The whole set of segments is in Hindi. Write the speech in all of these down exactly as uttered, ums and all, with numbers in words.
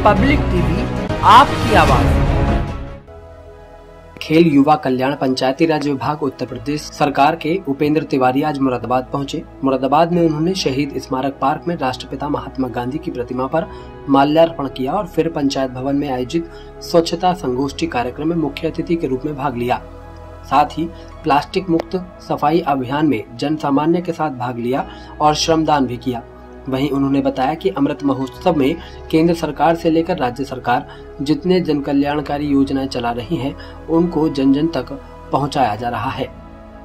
पब्लिक टीवी, आपकी आवाज। खेल युवा कल्याण पंचायती राज विभाग उत्तर प्रदेश सरकार के उपेंद्र तिवारी आज मुरादाबाद पहुंचे। मुरादाबाद में उन्होंने शहीद स्मारक पार्क में राष्ट्रपिता महात्मा गांधी की प्रतिमा पर माल्यार्पण किया और फिर पंचायत भवन में आयोजित स्वच्छता संगोष्ठी कार्यक्रम में मुख्य अतिथि के रूप में भाग लिया। साथ ही प्लास्टिक मुक्त सफाई अभियान में जन सामान्य के साथ भाग लिया और श्रमदान भी किया। वहीं उन्होंने बताया कि अमृत महोत्सव में केंद्र सरकार से लेकर राज्य सरकार जितने जन कल्याणकारी योजनाएं चला रही हैं, उनको जन जन तक पहुंचाया जा रहा है।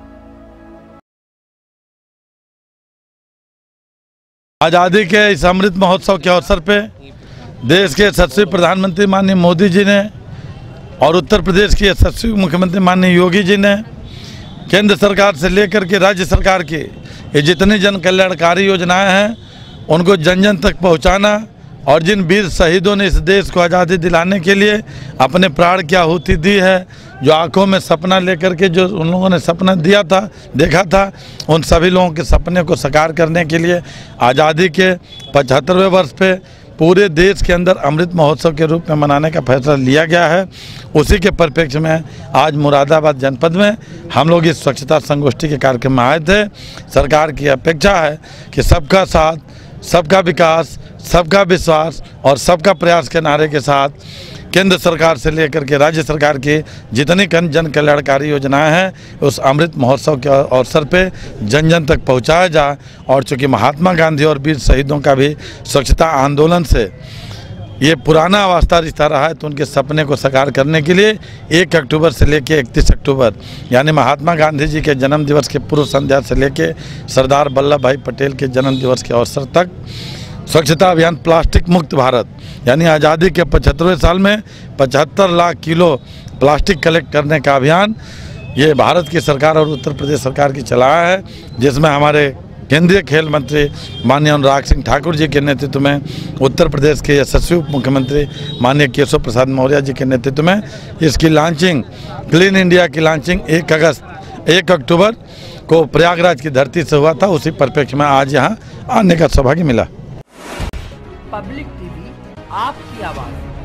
आजादी के इस अमृत महोत्सव के अवसर पे देश के यशस्वी प्रधानमंत्री माननीय मोदी जी ने और उत्तर प्रदेश के यशस्वी मुख्यमंत्री माननीय योगी जी ने केंद्र सरकार से लेकर के राज्य सरकार की ये जितनी जन कल्याणकारी योजनाएं हैं उनको जन जन तक पहुंचाना और जिन वीर शहीदों ने इस देश को आज़ादी दिलाने के लिए अपने प्राण की आहुति दी है, जो आंखों में सपना लेकर के जो उन लोगों ने सपना दिया था देखा था, उन सभी लोगों के सपने को साकार करने के लिए आज़ादी के पचहत्तरवें वर्ष पे पूरे देश के अंदर अमृत महोत्सव के रूप में मनाने का फैसला लिया गया है। उसी के परिप्रेक्ष्य में आज मुरादाबाद जनपद में हम लोग इस स्वच्छता संगोष्ठी के कार्यक्रम में आए थे। सरकार की अपेक्षा है कि सबका साथ, सबका विकास, सबका विश्वास और सबका प्रयास के नारे के साथ केंद्र सरकार से लेकर के राज्य सरकार की जितनी जन कल्याणकारी योजनाएं हैं उस अमृत महोत्सव के अवसर पे जन जन तक पहुंचाया जाए। और चूँकि महात्मा गांधी और वीर शहीदों का भी स्वच्छता आंदोलन से ये पुराना वास्ता रिश्ता रहा है, तो उनके सपने को साकार करने के लिए एक अक्टूबर से लेकर इकतीस अक्टूबर यानी महात्मा गांधी जी के जन्म दिवस के पूर्व संध्या से लेकर सरदार वल्लभ भाई पटेल के जन्म दिवस के अवसर तक स्वच्छता अभियान प्लास्टिक मुक्त भारत यानी आज़ादी के पचहत्तरवें साल में पचहत्तर लाख किलो प्लास्टिक कलेक्ट करने का अभियान ये भारत की सरकार और उत्तर प्रदेश सरकार की चलाया है, जिसमें हमारे केंद्रीय खेल मंत्री माननीय अनुराग सिंह ठाकुर जी के नेतृत्व में उत्तर प्रदेश के यशस्वी उप मुख्यमंत्री माननीय केशव प्रसाद मौर्य जी के नेतृत्व में इसकी लॉन्चिंग क्लीन इंडिया की लॉन्चिंग एक अगस्त एक अक्टूबर को प्रयागराज की धरती से हुआ था। उसी परिप्रेक्ष्य में आज यहाँ आने का सौभाग्य मिला। पब्लिक टीवी, आपकी आवाज।